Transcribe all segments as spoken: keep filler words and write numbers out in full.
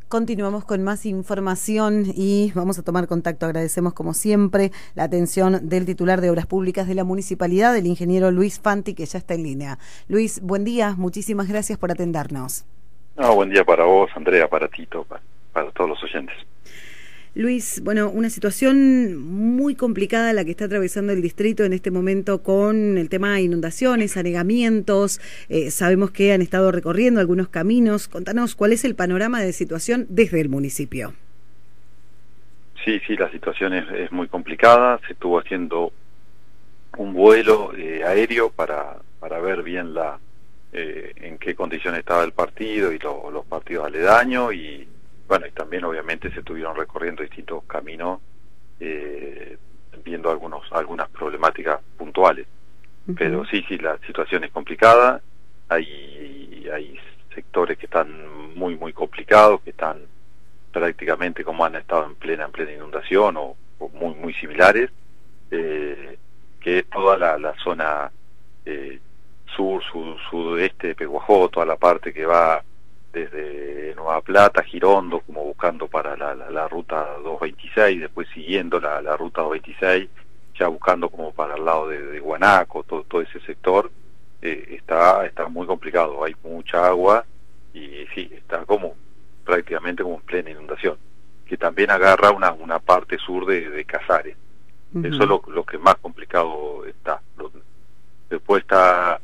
Continuamos con más información y vamos a tomar contacto. Agradecemos como siempre la atención del titular de Obras Públicas de la Municipalidad, el ingeniero Luis Fanti, que ya está en línea. Luis, buen día, muchísimas gracias por atendernos. No, buen día para vos, Andrea, para Tito, para, para todos los oyentes. Luis, bueno, una situación muy complicada la que está atravesando el distrito en este momento con el tema de inundaciones, anegamientos. Eh, sabemos que han estado recorriendo algunos caminos. Contanos cuál es el panorama de situación desde el municipio. Sí, sí, la situación es, es muy complicada. Se estuvo haciendo un vuelo eh, aéreo para, para ver bien la eh, en qué condiciones estaba el partido y lo, los partidos aledaños y bueno, y también obviamente se estuvieron recorriendo distintos caminos, eh, viendo algunos algunas problemáticas puntuales. Uh-huh. Pero sí, sí, la situación es complicada, hay, hay sectores que están muy, muy complicados, que están prácticamente como han estado en plena, en plena inundación o, o muy, muy similares, eh, que es toda la, la zona eh, sur, sud, sudeste de Peguajó, toda la parte que va desde Nueva Plata, Girondo, como buscando para la, la, la ruta doscientos veintiséis, después siguiendo la, la ruta doscientos veintiséis, ya buscando como para el lado de, de Guanaco, todo, todo ese sector, eh, está, está muy complicado, hay mucha agua y sí, está como prácticamente como en plena inundación, que también agarra una, una parte sur de, de Casares. Uh-huh. Eso es lo, lo que más complicado está. Después está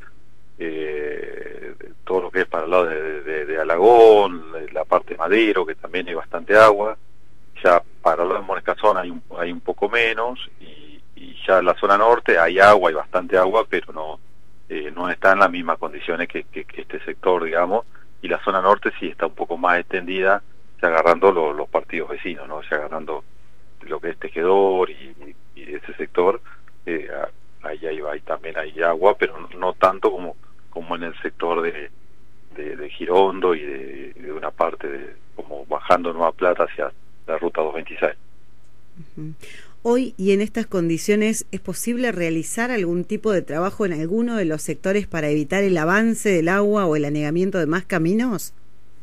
Eh, todo lo que es para el lado de, de, de Alagón, la parte de Madero, que también hay bastante agua. Ya para el lado de Monescazón hay un, hay un poco menos, y, y ya en la zona norte hay agua, hay bastante agua, pero no eh, no está en las mismas condiciones que, que, que este sector, digamos, y la zona norte sí está un poco más extendida, ya agarrando lo, los partidos vecinos, ¿no? Ya agarrando lo que es Tejedor y, y, y ese sector, eh, ahí, ahí, ahí también hay agua, pero no, no tanto como como en el sector de, de, de Girondo y de, de una parte de como bajando Nueva Plata hacia la ruta doscientos veintiséis. Uh-huh. Hoy y en estas condiciones, ¿es posible realizar algún tipo de trabajo en alguno de los sectores para evitar el avance del agua o el anegamiento de más caminos?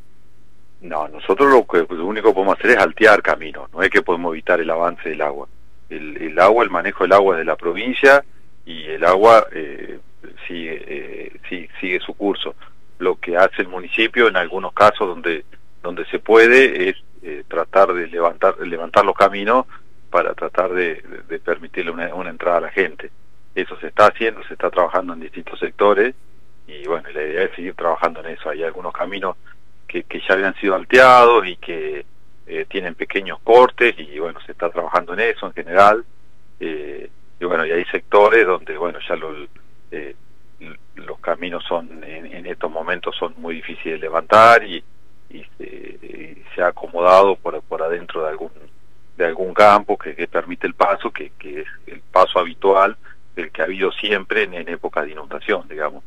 No, nosotros lo, que, lo único que podemos hacer es altear caminos, no es que podemos evitar el avance del agua. El, el agua, el manejo del agua es de la provincia y el agua eh, sigue, eh, sigue, sigue su curso. Lo que hace el municipio en algunos casos donde donde se puede es eh, tratar de levantar levantar los caminos para tratar de, de, de permitirle una, una entrada a la gente. Eso se está haciendo, se está trabajando en distintos sectores y bueno, la idea es seguir trabajando en eso. Hay algunos caminos que, que ya habían sido alteados y que eh, tienen pequeños cortes y bueno, se está trabajando en eso en general. Eh, y bueno, y hay sectores donde bueno, ya lo Eh, los caminos son en, en estos momentos son muy difíciles de levantar y, y, se, y se ha acomodado por, por adentro de algún de algún campo que, que permite el paso, que, que es el paso habitual, el que ha habido siempre en, en época de inundación, digamos,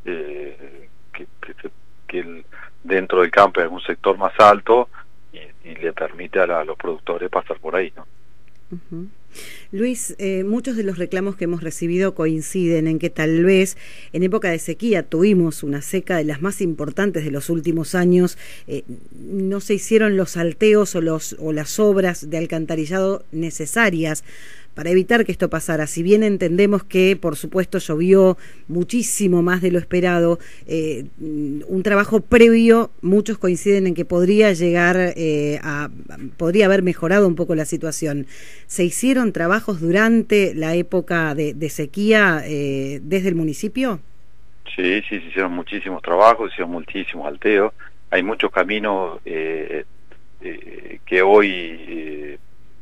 eh, que, que, que el, dentro del campo hay algún sector más alto y, y le permite a, la, a los productores pasar por ahí, ¿no? Uh-huh. Luis, eh, muchos de los reclamos que hemos recibido coinciden en que tal vez en época de sequía tuvimos una seca de las más importantes de los últimos años, eh, no se hicieron los salteos o, los, o las obras de alcantarillado necesarias para evitar que esto pasara. Si bien entendemos que, por supuesto, llovió muchísimo más de lo esperado, eh, un trabajo previo, muchos coinciden en que podría llegar eh, a, podría haber mejorado un poco la situación. ¿Se hicieron trabajos durante la época de, de sequía eh, desde el municipio? Sí, sí, se hicieron muchísimos trabajos, se hicieron muchísimos alteos. Hay muchos caminos eh, eh, que hoy... Eh,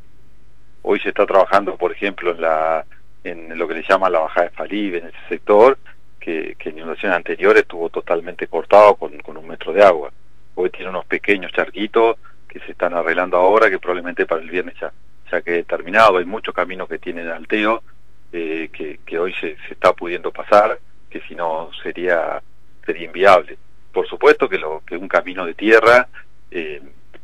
Hoy se está trabajando, por ejemplo, en la en lo que le llaman la bajada de Falibe, en ese sector, que, que en inundaciones anteriores estuvo totalmente cortado con, con un metro de agua. Hoy tiene unos pequeños charquitos que se están arreglando ahora, que probablemente para el viernes ya, ya quede terminado. Hay muchos caminos que tienen alteo, eh, que, que hoy se, se está pudiendo pasar, que si no sería, sería inviable. Por supuesto que, lo, que un camino de tierra... Eh,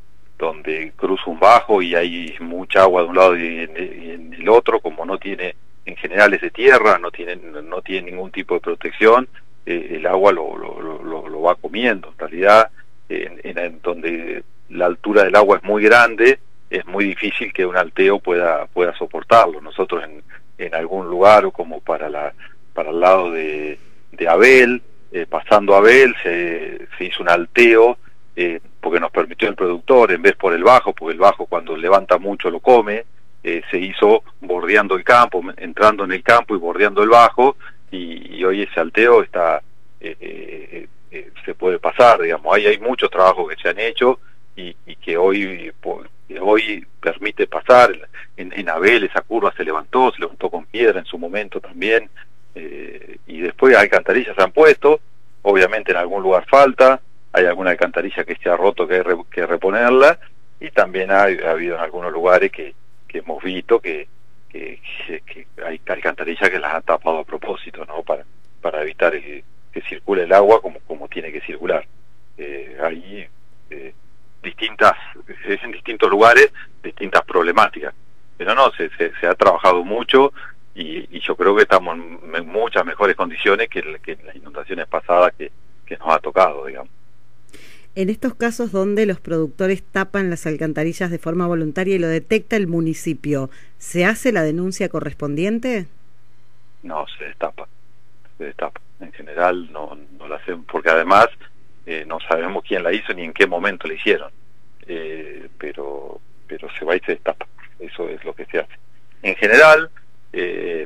donde cruza un bajo y hay mucha agua de un lado y en, y en el otro, como no tiene, en general es de tierra, no tiene, no tiene ningún tipo de protección, eh, el agua lo, lo, lo, lo va comiendo. En realidad, en, en, en donde la altura del agua es muy grande, es muy difícil que un alteo pueda pueda soportarlo. Nosotros en, en algún lugar, o como para la para el lado de, de Abel, eh, pasando Abel, se, se hizo un alteo, eh, porque nos permitió el productor, en vez por el bajo, porque el bajo cuando levanta mucho lo come, eh, se hizo bordeando el campo, entrando en el campo y bordeando el bajo, y, y hoy ese alteo está eh, eh, eh, se puede pasar, digamos. Ahí hay muchos trabajos que se han hecho y, y que hoy que hoy permite pasar. En, en Abel esa curva se levantó, se levantó con piedra en su momento también, eh, y después alcantarillas se han puesto, obviamente en algún lugar falta, hay alguna alcantarilla que se ha roto que hay re, que reponerla, y también ha, ha habido en algunos lugares que, que hemos visto que, que, que, que hay alcantarillas que las han tapado a propósito, ¿no? Para, para evitar que, que circule el agua como, como tiene que circular. Eh, hay eh, distintas, en distintos lugares, distintas problemáticas, pero no, se, se, se ha trabajado mucho, y, y yo creo que estamos en, en muchas mejores condiciones que, que en las inundaciones pasadas que, que nos ha tocado, digamos. En estos casos donde los productores tapan las alcantarillas de forma voluntaria y lo detecta el municipio, ¿se hace la denuncia correspondiente? No, se destapa, se destapa. En general no, no la hacemos, porque además eh, no sabemos quién la hizo ni en qué momento la hicieron, eh, pero pero se va y se destapa. Eso es lo que se hace. En general, eh,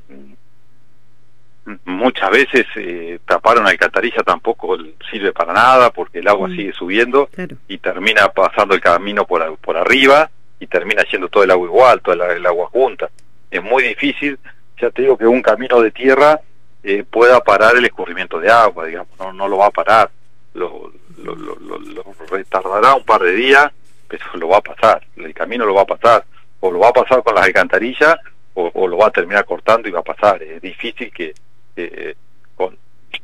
muchas veces eh, tapar una alcantarilla tampoco sirve para nada, porque el agua mm. sigue subiendo, claro, y termina pasando el camino por, por arriba, y termina yendo todo el agua igual, toda la, el agua junta. Es muy difícil, ya te digo, que un camino de tierra eh, pueda parar el escurrimiento de agua, digamos, no, no lo va a parar, lo, lo, lo, lo, lo retardará un par de días, pero lo va a pasar, el camino lo va a pasar, o lo va a pasar con las alcantarillas, o, o lo va a terminar cortando y va a pasar. Es difícil que eh, con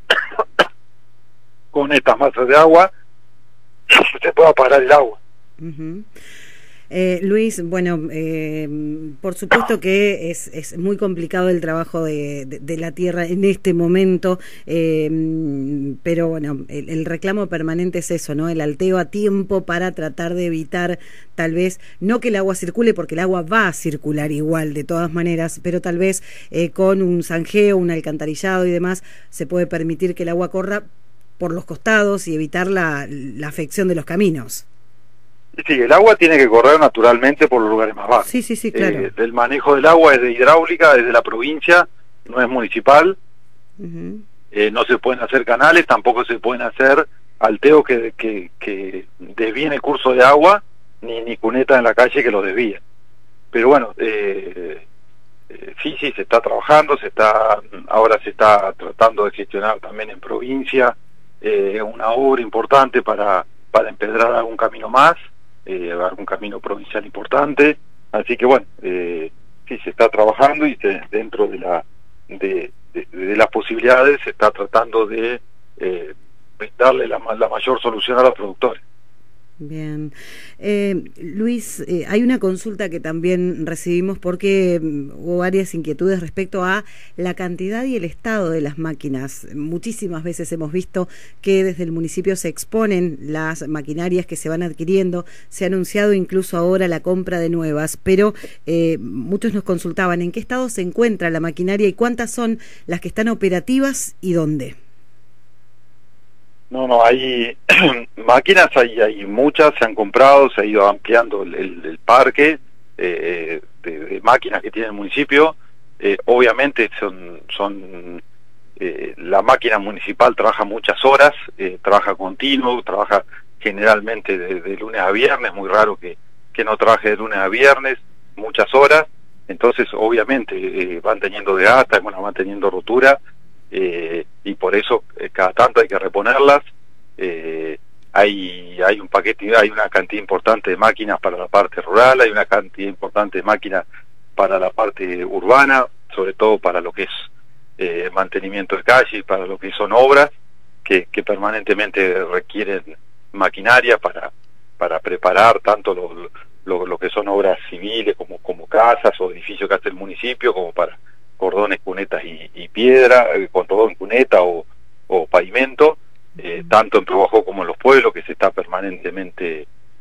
con estas masas de agua se pueda parar el agua. Uh-huh. Eh, Luis, bueno, eh, por supuesto que es, es muy complicado el trabajo de, de, de la tierra en este momento, eh, pero bueno, el, el reclamo permanente es eso, ¿no? El alteo a tiempo para tratar de evitar, tal vez, no que el agua circule, porque el agua va a circular igual de todas maneras, pero tal vez eh, con un zanjeo, un alcantarillado y demás, se puede permitir que el agua corra por los costados y evitar la, la afección de los caminos. Sí, el agua tiene que correr naturalmente por los lugares más bajos. Sí, sí, sí, claro. Eh, el manejo del agua es de hidráulica, es de la provincia, no es municipal. Uh-huh. Eh, no se pueden hacer canales, tampoco se pueden hacer alteos que, que, que desvíen el curso de agua, ni, ni cunetas en la calle que lo desvíen. Pero bueno, eh, eh, sí, sí, se está trabajando, se está ahora se está tratando de gestionar también en provincia eh, una obra importante para, para empedrar algún camino más. Eh, algún camino provincial importante, así que bueno, eh, sí se está trabajando, y se, dentro de la de, de, de las posibilidades se está tratando de eh, darle la, la mayor solución a los productores. Bien. Eh, Luis, eh, hay una consulta que también recibimos porque um, hubo varias inquietudes respecto a la cantidad y el estado de las máquinas. Muchísimas veces hemos visto que desde el municipio se exponen las maquinarias que se van adquiriendo, se ha anunciado incluso ahora la compra de nuevas, pero eh, muchos nos consultaban en qué estado se encuentra la maquinaria y cuántas son las que están operativas y dónde. No, no, hay máquinas, hay, hay muchas, se han comprado, se ha ido ampliando el, el, el parque eh, de, de máquinas que tiene el municipio. Eh, obviamente son, son eh, la máquina municipal trabaja muchas horas, eh, trabaja continuo, trabaja generalmente de, de lunes a viernes, muy raro que, que no trabaje de lunes a viernes, muchas horas. Entonces obviamente eh, van teniendo desgaste, bueno, van teniendo rotura. Eh, y por eso eh, cada tanto hay que reponerlas. Eh, hay hay un paquete, hay una cantidad importante de máquinas para la parte rural, hay una cantidad importante de máquinas para la parte urbana, sobre todo para lo que es eh, mantenimiento de calle y para lo que son obras que, que permanentemente requieren maquinaria para para preparar tanto lo, lo, lo que son obras civiles como, como casas o edificios que hace el municipio, como para cordones, cunetas y, y piedra, eh, cordón, cuneta o, o pavimento, eh, tanto en Probajo como en los pueblos, que se está permanentemente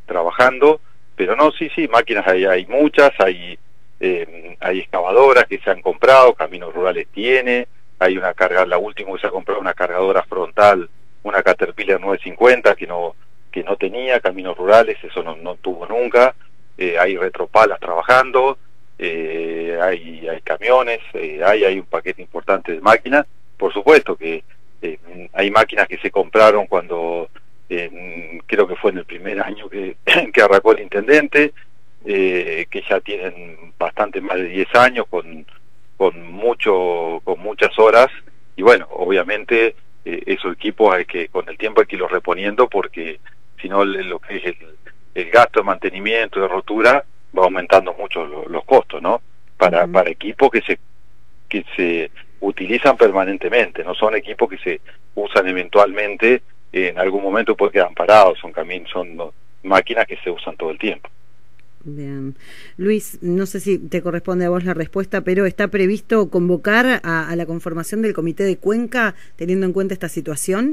trabajando, pero no, sí, sí, máquinas hay, hay muchas, hay, eh, hay excavadoras que se han comprado, Caminos Rurales tiene, hay una carga, la última que se ha comprado una cargadora frontal, una Caterpillar nueve cincuenta que no que no tenía, Caminos Rurales, eso no, no tuvo nunca, eh, hay retropalas trabajando, eh, hay, hay camiones, eh, hay, hay un paquete importante de máquinas, por supuesto que eh, hay máquinas que se compraron cuando, eh, creo que fue en el primer año que, que arrancó el intendente, eh, que ya tienen bastante más de diez años, con, con, mucho, con muchas horas, y bueno, obviamente eh, esos equipos hay que, con el tiempo hay que irlos reponiendo, porque si no lo que es el, el gasto de mantenimiento, de rotura, va aumentando mucho lo, los costos, ¿no? Para, uh-huh. para equipos que se que se utilizan permanentemente, no son equipos que se usan eventualmente, en algún momento pues quedan parados, son caminos, son no, máquinas que se usan todo el tiempo. Bien. Luis, no sé si te corresponde a vos la respuesta, pero ¿está previsto convocar a, a la conformación del Comité de Cuenca teniendo en cuenta esta situación?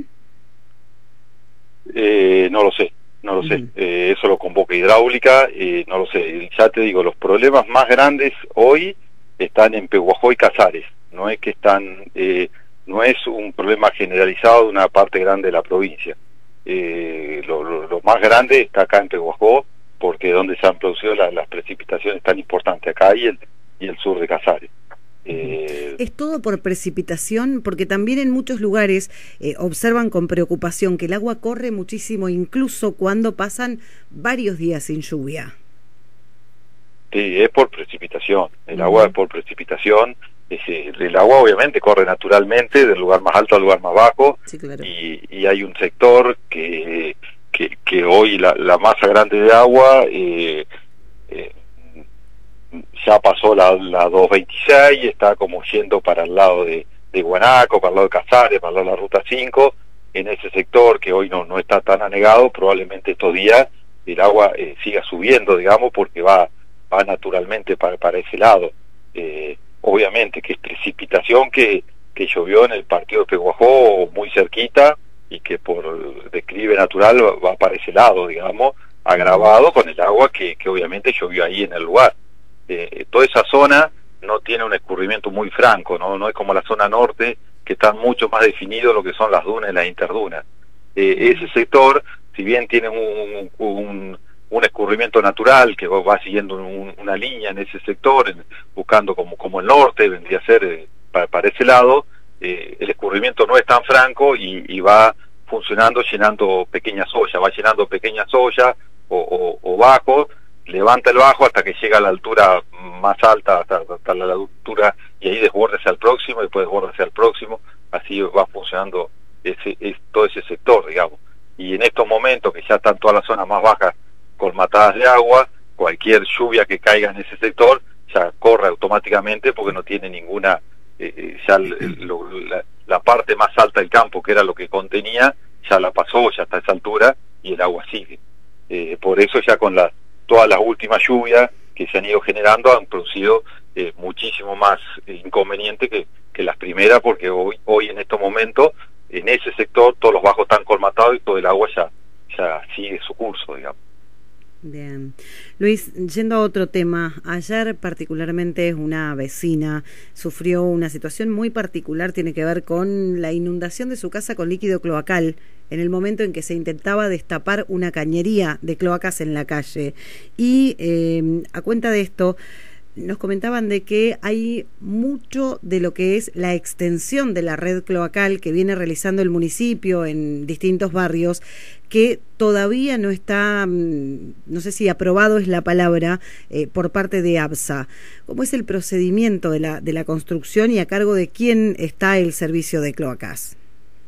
Eh, no lo sé, no lo uh-huh. sé. Eh, eso lo convoca Hidráulica, eh, no lo sé. Ya te digo, los problemas más grandes hoy están en Pehuajó y Casares. No es que están, eh, no es un problema generalizado de una parte grande de la provincia. Eh, lo, lo, lo más grande está acá en Pehuajó, porque es donde se han producido la, las precipitaciones tan importantes, acá y el, y el sur de Casares. Eh, ¿Es todo por precipitación? Porque también en muchos lugares eh, observan con preocupación que el agua corre muchísimo, incluso cuando pasan varios días sin lluvia. Sí, es por precipitación, el uh-huh. agua es por precipitación, es, el agua obviamente corre naturalmente del lugar más alto al lugar más bajo, sí, claro. y, y hay un sector que, que, que hoy la, la masa grande de agua eh, eh, ya pasó la, la doscientos veintiséis y está como yendo para el lado de, de Guanaco, para el lado de Casares, para el lado de la Ruta cinco, en ese sector que hoy no, no está tan anegado, probablemente estos días el agua eh, siga subiendo, digamos, porque va va naturalmente para, para ese lado. Eh, obviamente que es precipitación que, que llovió en el partido de Pehuajó muy cerquita y que por declive natural va, va para ese lado, digamos, agravado con el agua que, que obviamente llovió ahí en el lugar. Eh, toda esa zona no tiene un escurrimiento muy franco, no, no es como la zona norte, que están mucho más definidos lo que son las dunas y las interdunas. Eh, ese sector, si bien tiene un, un un escurrimiento natural que va siguiendo un, una línea en ese sector, en, buscando como, como el norte, vendría a ser eh, para, para ese lado, eh, el escurrimiento no es tan franco y, y va funcionando llenando pequeñas ollas, va llenando pequeñas ollas o, o, o bajos, levanta el bajo hasta que llega a la altura más alta, hasta, hasta la altura, y ahí desbórdese al próximo, y después desbórdese al próximo, así va funcionando ese, es, todo ese sector, digamos. Y en estos momentos que ya están todas las zonas más bajas colmatadas de agua, cualquier lluvia que caiga en ese sector ya corre automáticamente porque no tiene ninguna, eh, ya el, lo, la, la parte más alta del campo, que era lo que contenía, ya la pasó, ya está a esa altura y el agua sigue. Eh, por eso ya con la, todas las últimas lluvias que se han ido generando han producido eh, muchísimo más eh, inconveniente que, que las primeras, porque hoy, hoy en estos momentos en ese sector todos los bajos están colmatados y todo el agua ya, ya sigue su curso, digamos. Bien. Luis, yendo a otro tema, ayer particularmente una vecina sufrió una situación muy particular, tiene que ver con la inundación de su casa con líquido cloacal en el momento en que se intentaba destapar una cañería de cloacas en la calle. Y eh, a cuenta de esto, nos comentaban de que hay mucho de lo que es la extensión de la red cloacal que viene realizando el municipio en distintos barrios, que todavía no está, no sé si aprobado es la palabra, eh, por parte de ABSA. ¿Cómo es el procedimiento de la, de la construcción y a cargo de quién está el servicio de cloacas?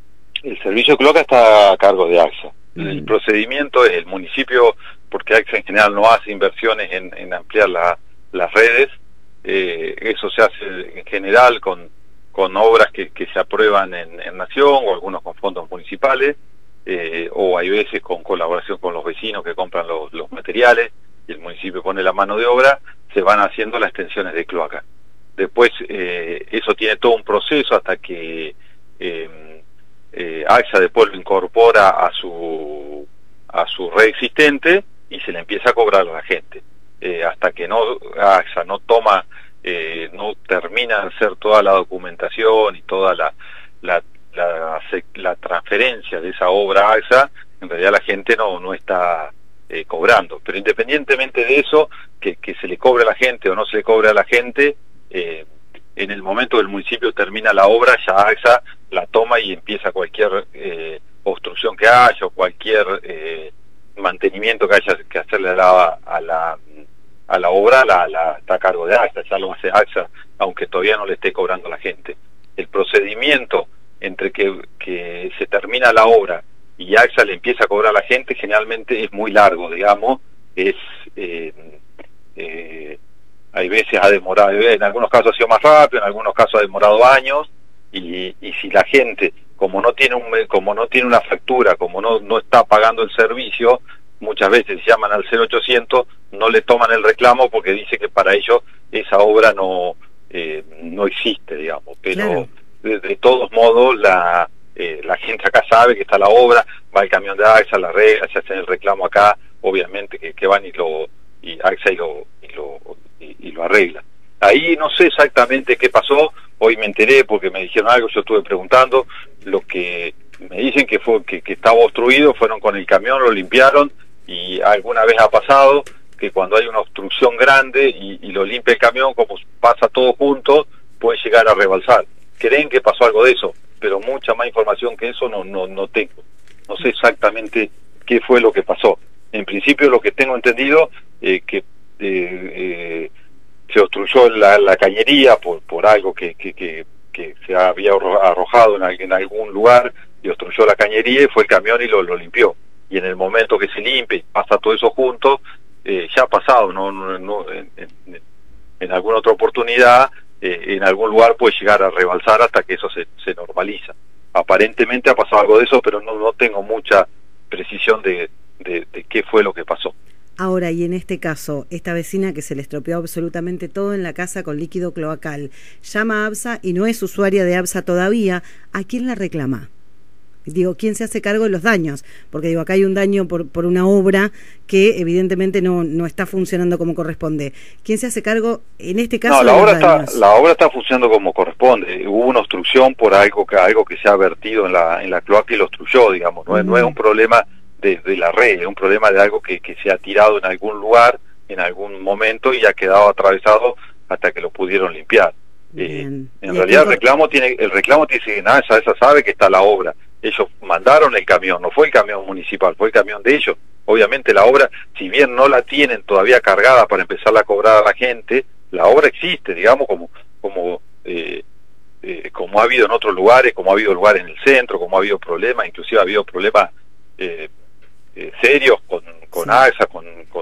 El servicio de cloacas está a cargo de ABSA. Mm. El procedimiento es el municipio, porque ABSA en general no hace inversiones en, en ampliar la las redes, eh, eso se hace en general con, con obras que, que se aprueban en, en Nación o algunos con fondos municipales, eh, o hay veces con colaboración con los vecinos que compran los, los materiales y el municipio pone la mano de obra, se van haciendo las extensiones de cloaca. Después eh, eso tiene todo un proceso hasta que eh, eh, ABSA después lo incorpora a su, a su red existente y se le empieza a cobrar a la gente. Eh, hasta que no AXA no toma, eh, no termina de hacer toda la documentación y toda la, la, la, la transferencia de esa obra a AXA, en realidad la gente no, no está eh, cobrando. Pero independientemente de eso, que, que se le cobre a la gente o no se le cobre a la gente, eh, en el momento que el municipio termina la obra, ya AXA la toma y empieza cualquier eh, obstrucción que haya o cualquier eh, mantenimiento que haya que hacerle a la, a la, a la obra, la, la está a cargo de AXA, ya lo hace AXA, aunque todavía no le esté cobrando a la gente. El procedimiento entre que, que se termina la obra y AXA le empieza a cobrar a la gente generalmente es muy largo, digamos, es... Eh, eh, hay veces ha demorado, en algunos casos ha sido más rápido, en algunos casos ha demorado años, y, y si la gente, como no tiene un, como no tiene una factura, como no, no está pagando el servicio, muchas veces llaman al cero ochocientos, no le toman el reclamo porque dice que para ellos esa obra no, eh, no existe, digamos, pero claro. de, de todos modos la, eh, la gente acá sabe que está la obra, va el camión de AXA, la regla, se hace el reclamo acá, obviamente que, que van y lo, y AXA y lo, y lo Y, y lo arregla. Ahí no sé exactamente qué pasó, hoy me enteré porque me dijeron algo, yo estuve preguntando, lo que me dicen que fue que, que estaba obstruido, fueron con el camión, lo limpiaron, y alguna vez ha pasado que cuando hay una obstrucción grande y, y lo limpia el camión, como pasa todo junto, puede llegar a rebalsar. Creen que pasó algo de eso, pero mucha más información que eso no, no, no tengo. No sé exactamente qué fue lo que pasó. En principio lo que tengo entendido, eh, que Eh, eh, se obstruyó la, la cañería por, por algo que, que, que, que se había arrojado en, en algún lugar y obstruyó la cañería y fue el camión y lo, lo limpió. Y en el momento que se limpia y pasa todo eso junto, eh, ya ha pasado, no, no, no en, en, en alguna otra oportunidad, eh, en algún lugar puede llegar a rebalsar hasta que eso se, se normaliza. Aparentemente ha pasado algo de eso, pero no, no tengo mucha precisión de, de, de qué fue lo que pasó. Ahora, y en este caso, esta vecina que se le estropeó absolutamente todo en la casa con líquido cloacal, llama a ABSA y no es usuaria de ABSA todavía, ¿a quién la reclama? Digo, ¿quién se hace cargo de los daños? Porque digo, acá hay un daño por, por una obra que evidentemente no, no está funcionando como corresponde. ¿Quién se hace cargo en este caso? No, la de obra los daños? está, la obra está funcionando como corresponde. Hubo una obstrucción por algo que algo que se ha vertido en la en la cloaca y lo obstruyó, digamos. No, mm. no es un problema de, de la red, es un problema de algo que, que se ha tirado en algún lugar, en algún momento, y ha quedado atravesado hasta que lo pudieron limpiar. Eh, en realidad el reclamo tiene, el reclamo tiene que nada, esa, esa sabe que está la obra. Ellos mandaron el camión, no fue el camión municipal, fue el camión de ellos. Obviamente la obra, si bien no la tienen todavía cargada para empezarla a cobrar a la gente, la obra existe, digamos, como como eh, eh, como ha habido en otros lugares, como ha habido lugares en el centro, como ha habido problemas, inclusive ha habido problemas eh, eh, serios con, con sí. AXA, con, con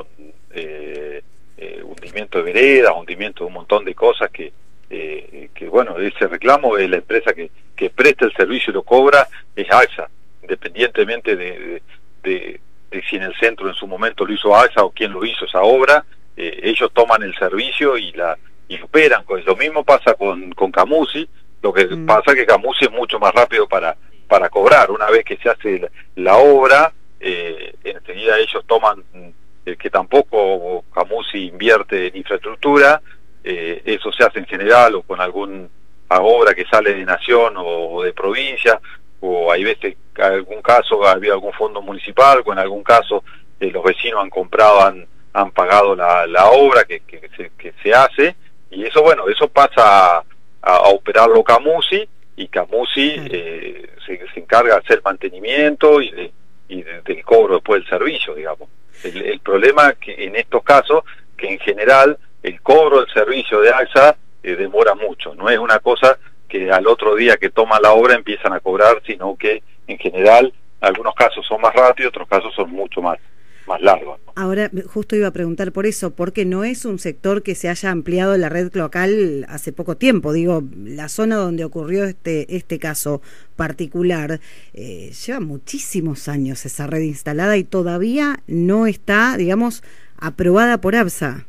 eh, eh, hundimiento de veredas, hundimiento de un montón de cosas que Eh, que bueno, ese reclamo es la empresa que, que presta el servicio y lo cobra, es AXA, independientemente de, de, de, de si en el centro en su momento lo hizo AXA o quién lo hizo esa obra, eh, ellos toman el servicio y la y lo operan. Pues lo mismo pasa con, con Camusi, lo que mm. pasa es que Camusi es mucho más rápido para, para cobrar. Una vez que se hace la, la obra, eh, enseguida ellos toman, eh, que tampoco Camusi invierte en infraestructura. Eh, eso se hace en general o con alguna obra que sale de nación o de provincia, o hay veces que en algún caso había algún fondo municipal, o en algún caso eh, los vecinos han comprado, han, han pagado la, la obra que, que, se, que se hace, y eso bueno, eso pasa a, a operarlo Camusi, y Camusi eh, se, se encarga de hacer mantenimiento y, de, y de, del cobro después del servicio, digamos. El, el problema que en estos casos, que en general el cobro del servicio de AXA eh, demora mucho, no es una cosa que al otro día que toman la obra empiezan a cobrar, sino que en general algunos casos son más rápidos, otros casos son mucho más, más largos, ¿no? Ahora, justo iba a preguntar por eso, porque no es un sector que se haya ampliado la red cloacal hace poco tiempo, digo, la zona donde ocurrió este, este caso particular, eh, lleva muchísimos años esa red instalada y todavía no está, digamos, aprobada por ABSA.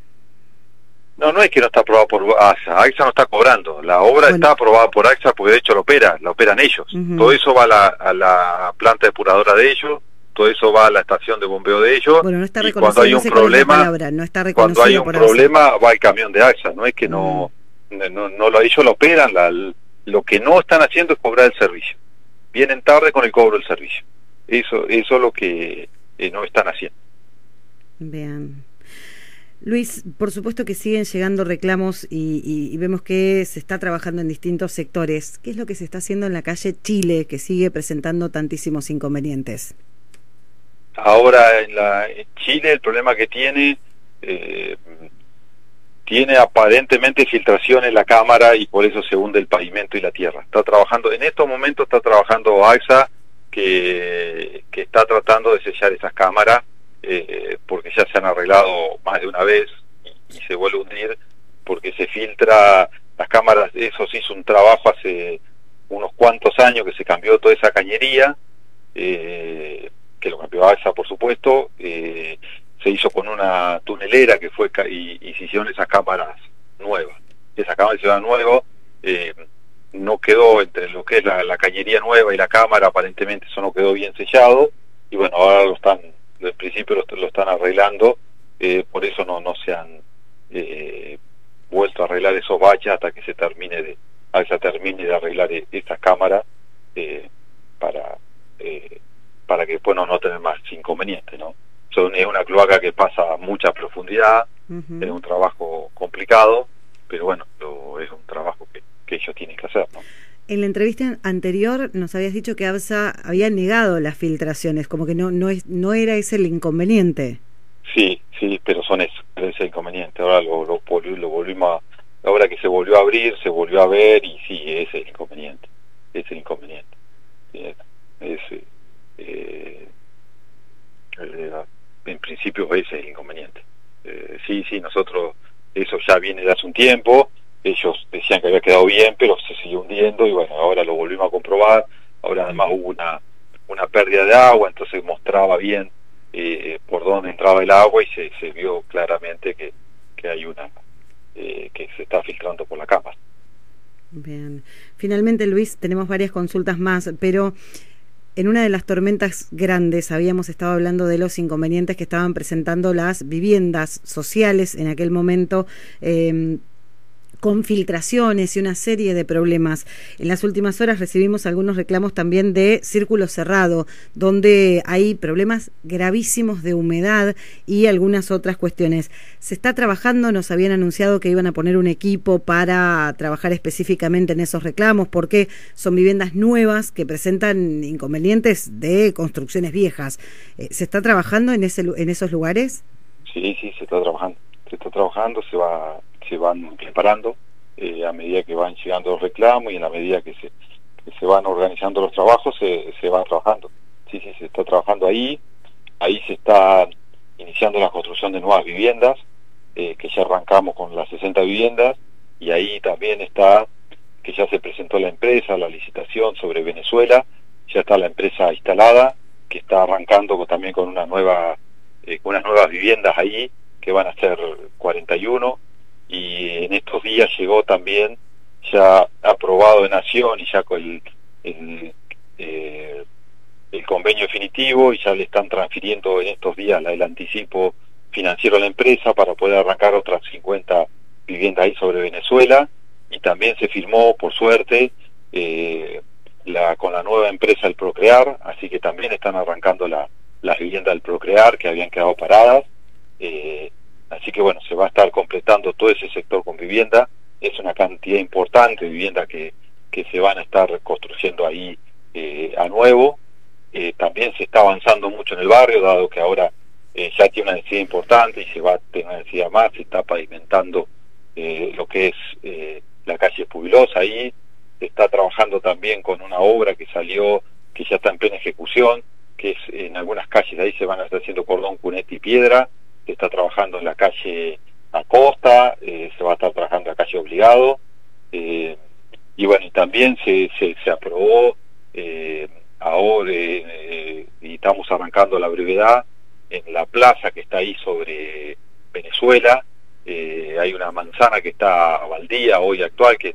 No, no es que no está aprobado por AXA, AXA no está cobrando, la obra bueno. está aprobada por AXA porque de hecho la opera, la operan ellos, uh-huh. todo eso va a la, a la planta depuradora de ellos, todo eso va a la estación de bombeo de ellos. Bueno, no está y cuando hay un problema, palabra, no está cuando hay un problema va el camión de AXA, no es que no, mm. no, no lo, ellos lo operan, la, lo que no están haciendo es cobrar el servicio. Vienen tarde con el cobro del servicio. Eso, eso es lo que eh, no están haciendo. Bien. Luis, por supuesto que siguen llegando reclamos y, y, y vemos que se está trabajando en distintos sectores. ¿Qué es lo que se está haciendo en la calle Chile, que sigue presentando tantísimos inconvenientes? Ahora en, la, en Chile el problema que tiene, eh, tiene aparentemente filtración en la cámara y por eso se hunde el pavimento y la tierra. Está trabajando, en estos momentos está trabajando AXA, que, que está tratando de sellar esas cámaras, Eh, porque ya se han arreglado más de una vez y, y se vuelve a hundir porque se filtra las cámaras. Eso se hizo un trabajo hace unos cuantos años que se cambió toda esa cañería, eh, que lo cambió AXA por supuesto, eh, se hizo con una tunelera que fue y, y se hicieron esas cámaras nuevas. Esa cámara de ciudad nuevo eh, no quedó entre lo que es la, la cañería nueva y la cámara, aparentemente eso no quedó bien sellado y bueno, ahora lo están del principio lo, lo están arreglando, eh, por eso no no se han eh, vuelto a arreglar esos baches hasta que se termine de AXA termine de arreglar estas cámaras eh, para eh, para que después no, no tener más inconvenientes, ¿no? Son, es una cloaca que pasa a mucha profundidad, uh-huh. Es un trabajo complicado, pero bueno, lo, es un trabajo que, que ellos tienen que hacer, ¿no? En la entrevista anterior nos habías dicho que AXA había negado las filtraciones, como que no no es no era ese el inconveniente. Sí, sí, pero son eso, ese es el inconveniente. Ahora lo, lo, lo volvimos a, ahora que se volvió a abrir, se volvió a ver y sí, ese es el inconveniente, ese es el inconveniente. Es, es, eh, eh, en principio ese es el inconveniente. Eh, sí, sí, nosotros, eso ya viene de hace un tiempo. Ellos decían que había quedado bien, pero se siguió hundiendo y bueno, ahora lo volvimos a comprobar. Ahora además hubo una una pérdida de agua, entonces mostraba bien eh, por dónde entraba el agua y se, se vio claramente que, que hay una eh, que se está filtrando por la cámara. Bien. Finalmente, Luis, tenemos varias consultas más, pero en una de las tormentas grandes habíamos estado hablando de los inconvenientes que estaban presentando las viviendas sociales en aquel momento, eh, con filtraciones y una serie de problemas. En las últimas horas recibimos algunos reclamos también de círculo cerrado, donde hay problemas gravísimos de humedad y algunas otras cuestiones. Se está trabajando, nos habían anunciado que iban a poner un equipo para trabajar específicamente en esos reclamos, porque son viviendas nuevas que presentan inconvenientes de construcciones viejas. ¿Se está trabajando en, ese, en esos lugares? Sí, sí, se está trabajando. Se está trabajando, se va... se van preparando eh, a medida que van llegando los reclamos y en la medida que se, que se van organizando los trabajos se, se van trabajando. Sí, sí, se está trabajando ahí, ahí se está iniciando la construcción de nuevas viviendas, eh, que ya arrancamos con las sesenta viviendas, y ahí también está que ya se presentó la empresa, la licitación sobre Venezuela, ya está la empresa instalada, que está arrancando con, también con una nueva, eh, con unas nuevas viviendas ahí, que van a ser cuarenta y uno, y en estos días llegó también ya aprobado de Nación y ya con el, el, eh, el convenio definitivo, y ya le están transfiriendo en estos días la, el anticipo financiero a la empresa para poder arrancar otras cincuenta viviendas ahí sobre Venezuela, y también se firmó, por suerte, eh, la, con la nueva empresa el Procrear, así que también están arrancando la, las viviendas del Procrear que habían quedado paradas. eh, Así que bueno, se va a estar completando todo ese sector con vivienda. Es una cantidad importante de viviendas que, que se van a estar construyendo ahí eh, a nuevo. Eh, también se está avanzando mucho en el barrio, dado que ahora eh, ya tiene una densidad importante y se va a tener una densidad más. Se está pavimentando eh, lo que es eh, la calle Pubilosa ahí. Se está trabajando también con una obra que salió, que ya está en plena ejecución, que es en algunas calles de ahí se van a estar haciendo cordón, cuneta y piedra. Se está trabajando en la calle Acosta, eh, se va a estar trabajando en la calle Obligado, eh, y bueno, y también se, se, se aprobó eh, ahora, eh, y estamos arrancando la brevedad, en la plaza que está ahí sobre Venezuela, eh, hay una manzana que está baldía hoy actual, que,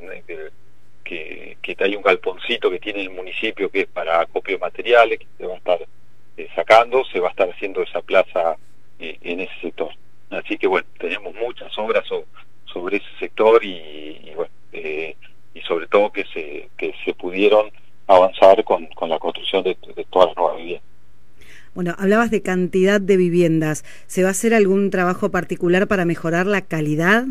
que, que hay un galponcito que tiene el municipio que es para acopio de materiales, que se va a estar eh, sacando, se va a estar haciendo esa plaza eh, en ese sector. Así que bueno, tenemos muchas obras so, sobre ese sector y, y bueno, eh, y sobre todo que se que se pudieron avanzar con, con la construcción de, de todas las nuevas viviendas. Bueno, hablabas de cantidad de viviendas. ¿Se va a hacer algún trabajo particular para mejorar la calidad?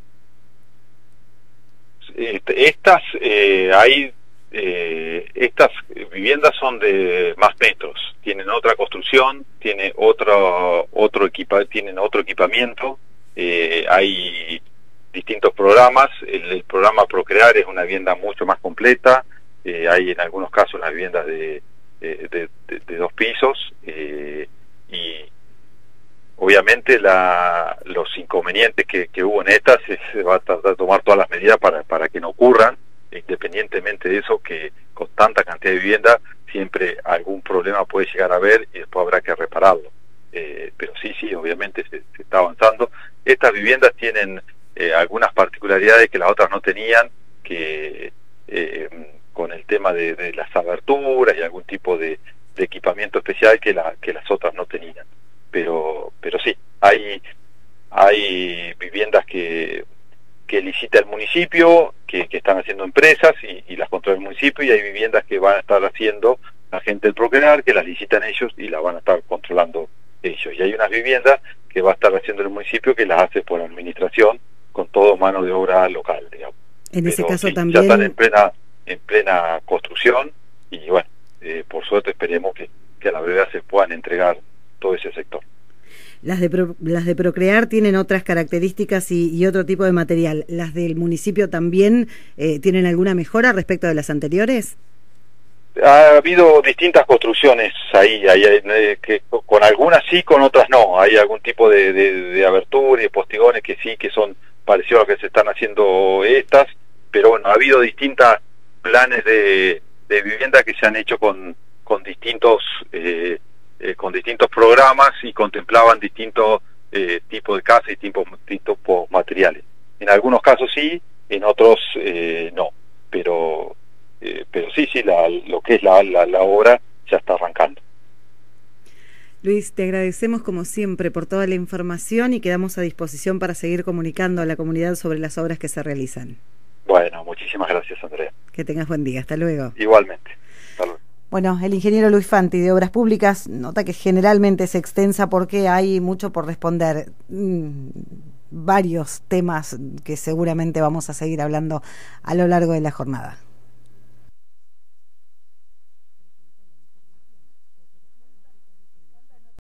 Estas eh, hay eh, estas viviendas son de más metros, tienen otra construcción, tiene otro otro equipa, tienen otro equipamiento, eh, hay distintos programas. El, el programa Procrear es una vivienda mucho más completa, eh, hay en algunos casos las viviendas de De, de, de dos pisos, eh, y obviamente la, los inconvenientes que, que hubo en estas se, se va a tratar de tomar todas las medidas para, para que no ocurran, independientemente de eso, que con tanta cantidad de vivienda siempre algún problema puede llegar a haber y después habrá que repararlo, eh, pero sí, sí, obviamente se, se está avanzando. Estas viviendas tienen eh, algunas particularidades que las otras no tenían, que eh, con el tema de, de las aberturas y algún tipo de, de equipamiento especial que la que las otras no tenían, pero pero sí, hay hay viviendas que que licita el municipio, que, que están haciendo empresas y, y las controla el municipio, y hay viviendas que van a estar haciendo la gente del Procrear, que las licitan ellos y las van a estar controlando ellos, y hay unas viviendas que va a estar haciendo el municipio que las hace por administración con todo mano de obra local, digamos. En ese pero, caso sí, también ya están en plena en plena construcción y bueno, eh, por suerte esperemos que, que a la brevedad se puedan entregar todo ese sector. Las de, Pro, las de Procrear tienen otras características y, y otro tipo de material. ¿Las del municipio también eh, tienen alguna mejora respecto de las anteriores? Ha habido distintas construcciones ahí, hay, eh, que con algunas sí, con otras no. Hay algún tipo de, de, de abertura y de postigones que sí, que son parecidos a lo que se están haciendo estas, pero bueno, ha habido distintas planes de, de vivienda que se han hecho con, con distintos eh, eh, con distintos programas y contemplaban distintos eh, tipos de casas y tipos, tipos materiales. En algunos casos sí, en otros eh, no, pero eh, pero sí, sí, la, lo que es la, la, la obra ya está arrancando. Luis, te agradecemos como siempre por toda la información y quedamos a disposición para seguir comunicando a la comunidad sobre las obras que se realizan. Bueno, muchísimas gracias, Andrea. Que tengas buen día, hasta luego. Igualmente, hasta luego. Bueno, el ingeniero Luis Fanti de Obras Públicas nota que generalmente es extensa porque hay mucho por responder, mm, varios temas que seguramente vamos a seguir hablando a lo largo de la jornada.